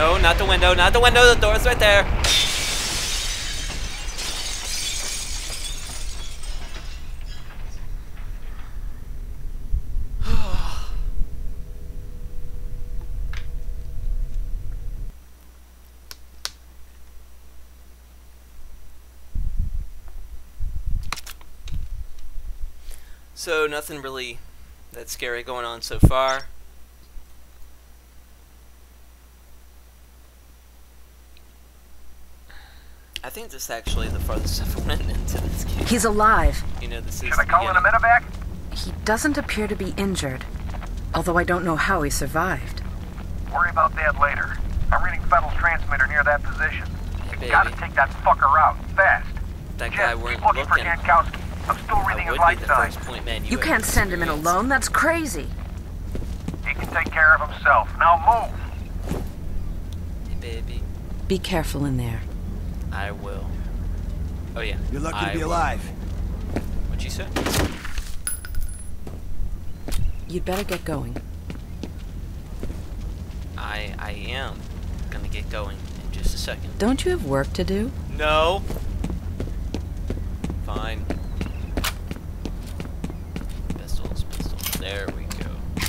No, not the window, not the window, the door's right there. So nothing really that scary going on so far. I think this is actually the farthest I've went into this game. He's alive. You know, this is Should I call in a medevac? He doesn't appear to be injured, although I don't know how he survived. Worry about that later. I'm reading Fettel's transmitter near that position. Hey, You gotta baby. take that fucker out, fast. That Jim, guy keep weren't looking for looking. Jankowski. I'm still I reading his would light be the sign. first point man. You can't send him in alone, that's crazy. He can take care of himself. Now move. Hey, baby. Be careful in there. I will. Oh yeah. You're lucky to I be will. alive. What'd you say? You'd better get going. I am gonna get going in just a second. Don't you have work to do? No. Fine. Pistols, pistols. There we go.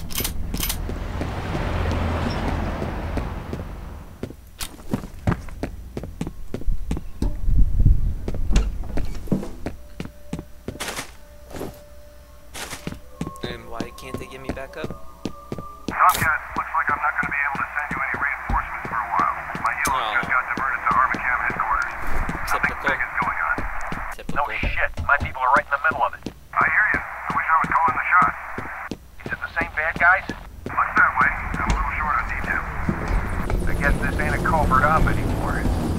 And why can't they get me back up? Tomcat, looks like I'm not gonna be able to send you any reinforcements for a while. My helos just got diverted to Armacam headquarters. Nothing Typical. big is going on. Typical. No shit. My people are right in the middle of it. I hear you. I wish I was calling the shots. Is it the same bad guys? Looks that way. I'm a little short on details. I guess this ain't a covert op anymore.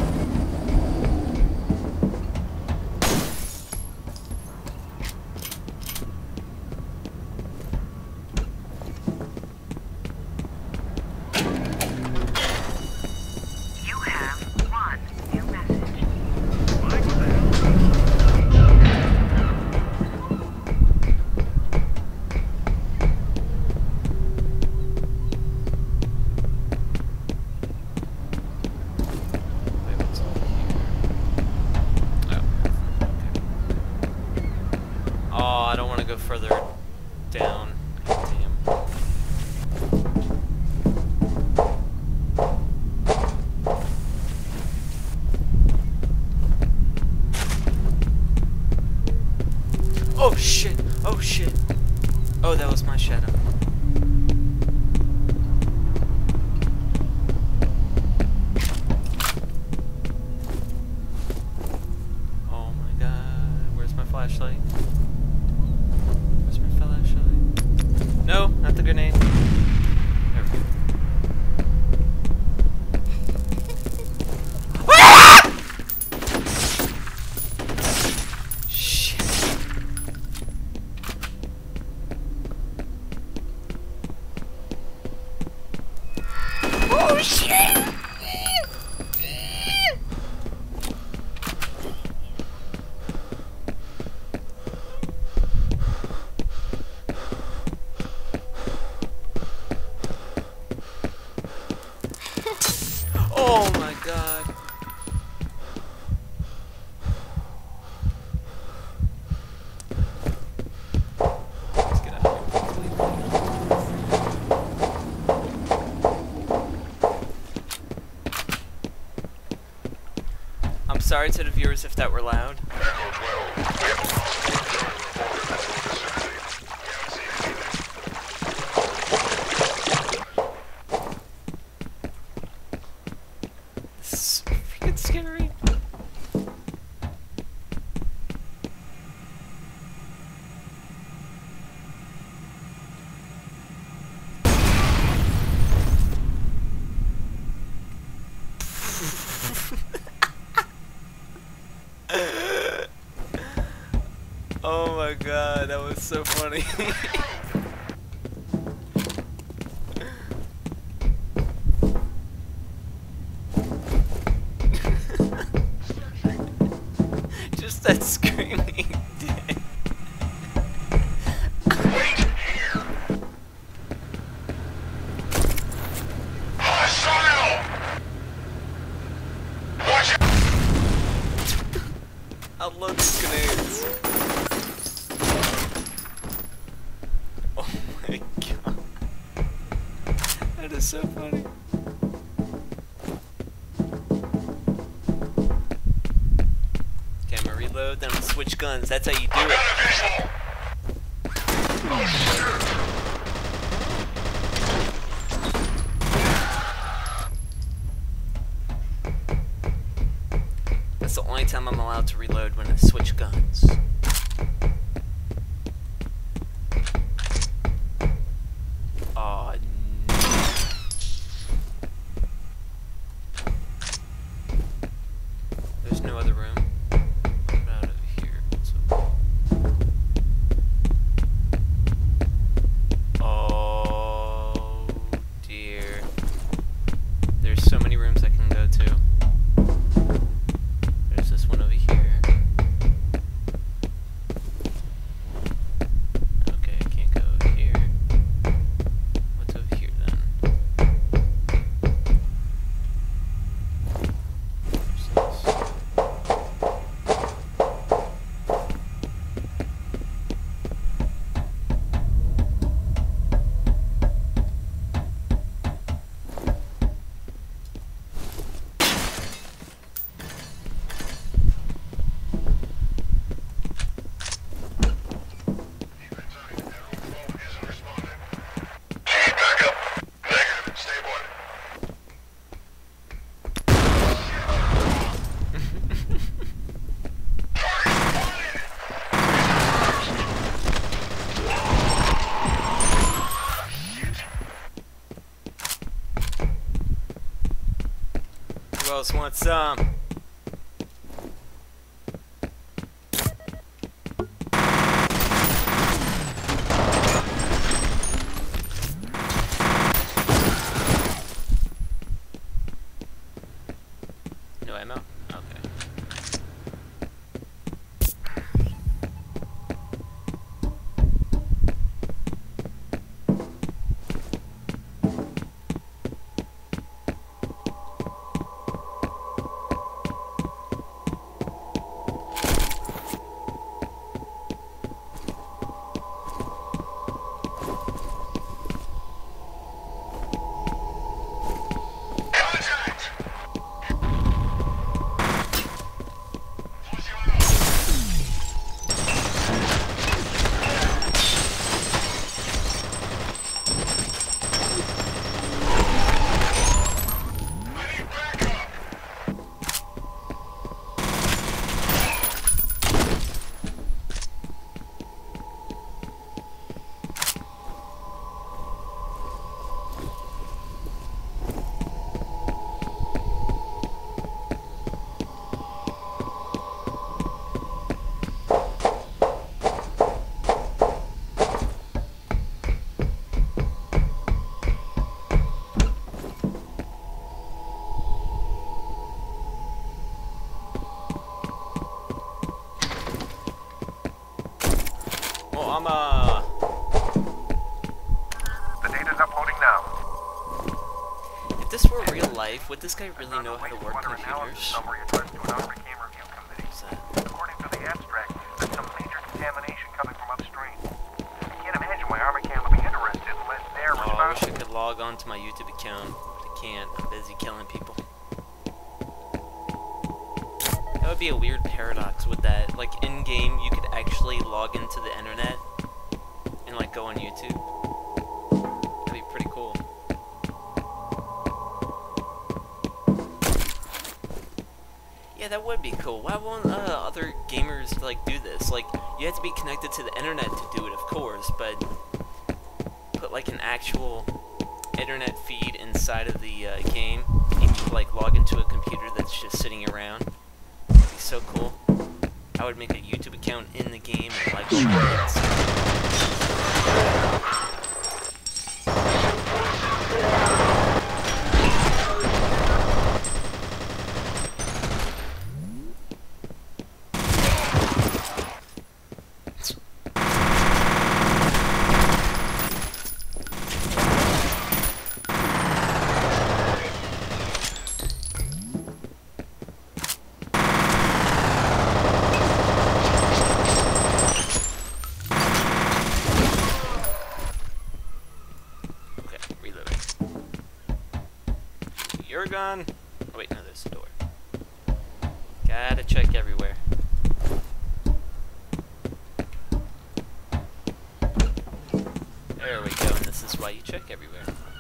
You have one new message. Wait, what's over here? Oh. Okay. Oh, I don't want to go further down. Damn. Oh shit! Oh shit! Oh, that was my shadow. Oh my god, where's my flashlight? Where's my flashlight? No, not the grenade. There we go. Ah! Shit. Oh shit! Oh my god. Let's get out of here quickly. I'm sorry to the viewers if that were loud. This is freaking scary. Oh my god, that was so funny. Just that screaming dick. is so funny. Okay, I'm gonna reload, then I'm gonna switch guns. That's how you do it. That's the only time I'm allowed to reload, when I switch guns. Oh, no. There's no other room. What about over here? Oh dear. There's so many rooms I can go to. There's this one over here. Okay, I can't go over here. What's over here then? What's this? Who else wants some? No ammo? Okay. Well, The data's uploading now. if this were real life, would this guy really know how to work Wastewater analysis computers? summary addressed to an Armacam review committee. What's that? According to the abstract, there's some major contamination coming from upstream. I can't imagine why Armacam would be interested unless they're Oh, I wish I responsible. could log on to my YouTube account, but I can't. I'm busy killing people. That would be a weird paradox with that. Like, in-game, you could actually log into the internet and, like, go on YouTube. That'd be pretty cool. Yeah, that would be cool. Why won't other gamers, like, do this? Like, you have to be connected to the internet to do it, of course, but put, like, an actual internet feed inside of the game, and you could, like, log into a computer that's just sitting around. That'd be so cool. I would make a YouTube account in the game and, like, camera gone? Oh wait, no, there's a door. Gotta check everywhere. There we go, and this is why you check everywhere.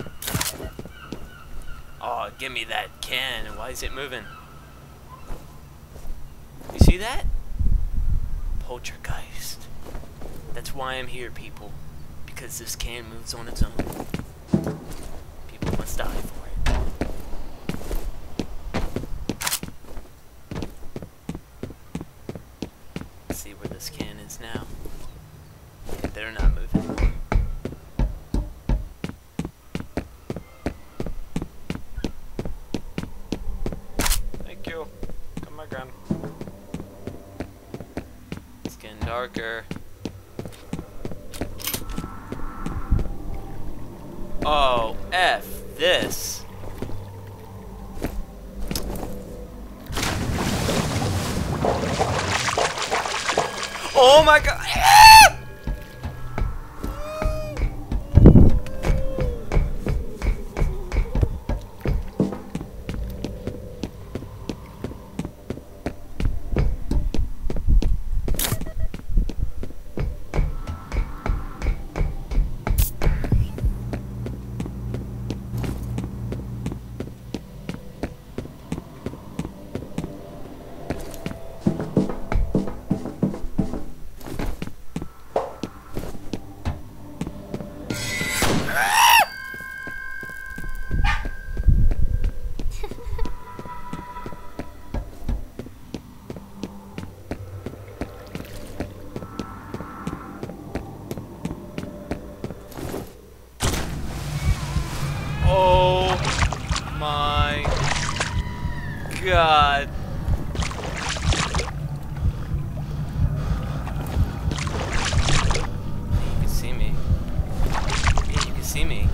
Oh, give me that can. Why is it moving? You see that? Poltergeist. That's why I'm here, people. Because this can moves on its own. People must die for it. Let's see where this can is now. It better not move anymore. Thank you. Come again. It's getting darker. Oh, F this. Oh my god. Oh my god. You can see me. Yeah, you can see me.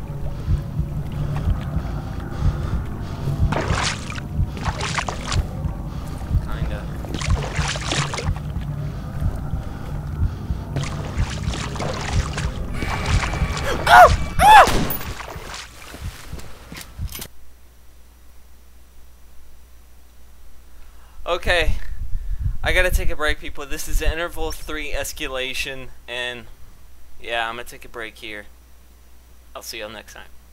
Kinda. Oh! Okay, I gotta take a break, people. This is Interval 3 Escalation, and yeah, I'm gonna take a break here. I'll see y'all next time.